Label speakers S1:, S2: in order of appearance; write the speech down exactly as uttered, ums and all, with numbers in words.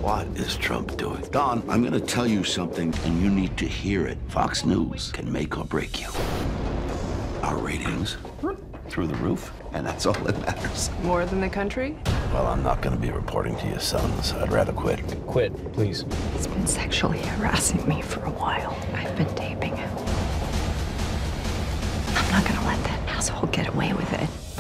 S1: What is Trump doing? Don, I'm gonna tell you something, and you need to hear it. Fox News can make or break you. Our ratings, through the roof, and that's all that matters.
S2: More than the country?
S1: Well, I'm not gonna be reporting to your sons. I'd rather quit.
S3: Quit, please.
S2: He's been sexually harassing me for a while. I've been taping him. I'm not gonna let that asshole get away with it.